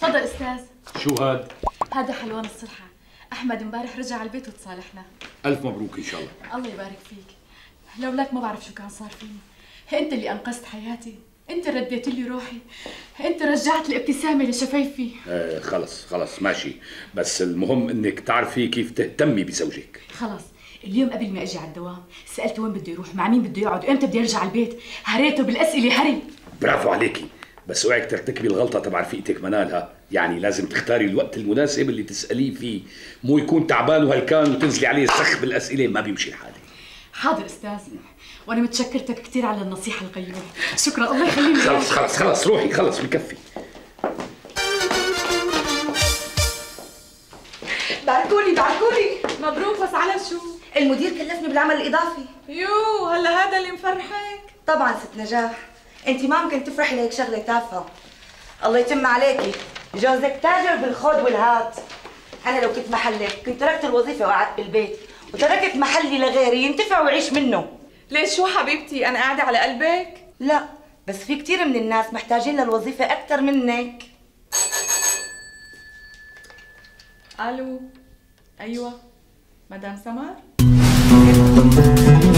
تفضل استاذ. شو هاد؟ هذا حلوان الصلحة، أحمد امبارح رجع على البيت وتصالحنا. ألف مبروك إن شاء الله. الله يبارك فيك. لولاك ما بعرف شو كان صار فيني. أنت اللي أنقذت حياتي، أنت رديت لي روحي، أنت رجعت الابتسامة لشفايفي. خلص ماشي، بس المهم إنك تعرفي كيف تهتمي بزوجك. خلص، اليوم قبل ما أجي على الدوام سألته وين بده يروح، مع مين بده يقعد، وإمتى بدي أرجع على البيت. هريته بالأسئلة هري. برافو عليكي، بس اوعك ترتكبي الغلطة تبع رفيقتك منالها، يعني لازم تختاري الوقت المناسب اللي تسأليه فيه، مو يكون تعبان وهلكان وتنزلي عليه سخ بالأسئلة، ما بيمشي الحال. حاضر استاذ، وانا متشكرتك كثير على النصيحه القيمه. شكرا، الله يخليني. خلص روحي، خلص بكفي. باركولي مبروك، بس على شو؟ المدير كلفني بالعمل الاضافي. يو، هلا هذا اللي مفرحك؟ طبعا ست نجاح، انت ما ممكن تفرحي لهيك شغله تافهه. الله يتم عليكي، جوزك تاجر بالخذ والهات. انا لو كنت محلك كنت تركت الوظيفه وقعدت بالبيت وتركت محلي لغيري ينتفع ويعيش منه. ليش شو حبيبتي، انا قاعده على قلبك؟ لا، بس في كثير من الناس محتاجين للوظيفه اكثر منك. الو، ايوه مدام سمر.